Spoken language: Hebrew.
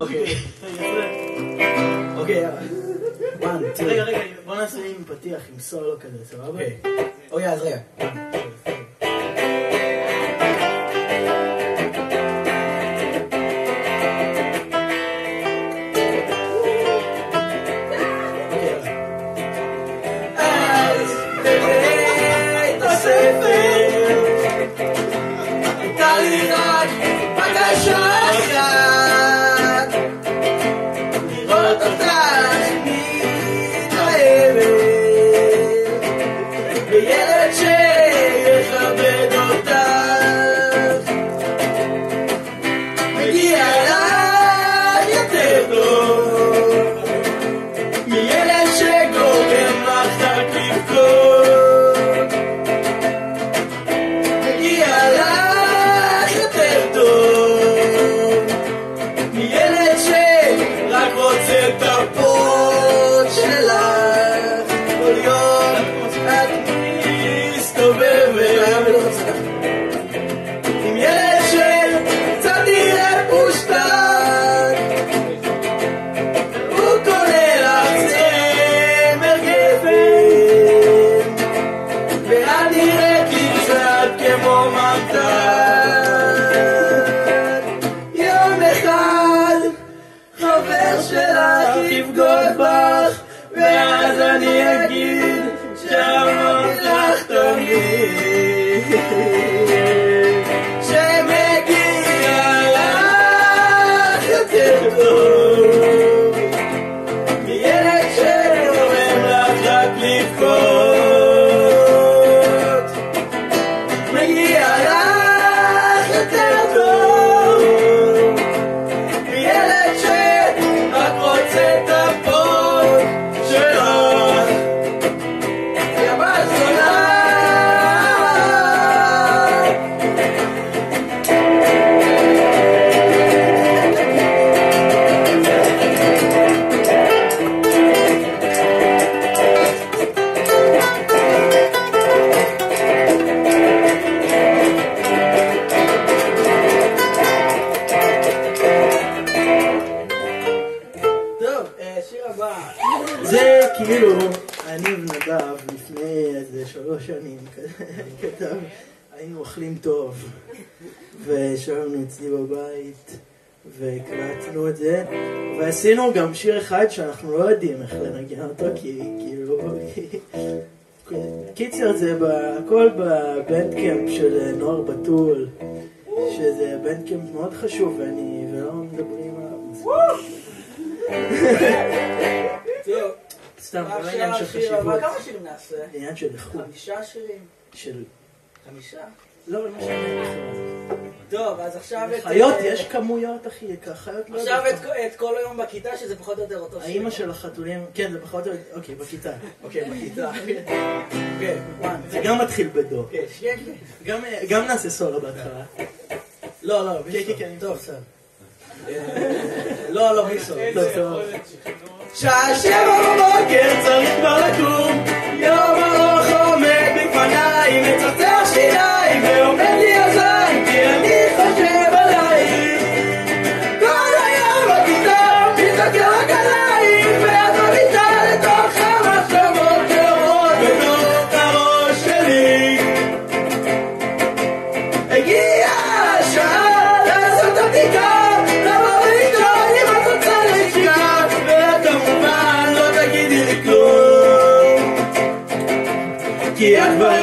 אוקיי, יאללה. רגע, בוא נעשה עם פתיח, עם סולו כזה, סבבה? אוקיי, אז רגע. אז בבית הספר הייתה לי רק בקשה אחת, לראות אותך מתאהבת בילד שיכבד אותך. מגיע לך יותר טוב מילד שגורם לך רק לבכות. מגיע לך יותר טוב מילד שרק רוצה את הפות שלך. כל יום את מסתובבת עם ילד שקצת יראה פושטן, הוא קונה לך צמר גפן ואת נראית לי קצת כמו ממתן. יום אחד חבר שלך יבגוד בך ואז אני אגיד שאמרת לך תמיד שמגיע לך יותר טוב מילד שגורם לך רק לבכות. מגיע לך יותר טוב מילד שרק רוצה את הפות שלך. יא בת זונה. טוב, שיר הבא. זה כאילו, אני ונדב לפני איזה 3 שנים כתב, היינו אוכלים טוב ושבנו אצלי בבית והקלטנו את זה ועשינו גם שיר אחד שאנחנו לא יודעים איך לנגן אותו כי כאילו קיצר זה הכל בבנדקאמפ של נוער בתול, שזה בנדקאמפ מאוד חשוב ולא מדברים עליו. סתם, לא עניין של חשיבות. כמה שירים נעשה? עניין של איכות. 5 שירים? של... 5? לא משנה. טוב, אז עכשיו את... חיות, יש כמויות אחי, חיות לא... עכשיו את כל היום בכיתה, שזה פחות או יותר אותו שיר. האמא של החתולים, כן זה פחות או יותר, אוקיי, בכיתה. אוקיי, בכיתה. אוקיי, זה גם מתחיל בדו. כן. גם נעשה סולו בהתחלה. לא, כן, טוב, סתם. לא, מי סולו. טוב. שעה 7 בבוקר צריך כבר לקום, יום ארוך עומד בפניי, מצחצח שיניים ועומד לי הזין, כי אני חושב עלייך. כל היום בכיתה מתחכה רק עלייך, ואת מביטה לתוך המחשבות שעוברות בתוך הראש שלי. הגיעה השעה לעשות הבדיקה, לבוא ולשאול אם את רוצה לשקע, וכמובן לא תגידי לי כלום, כי את כבר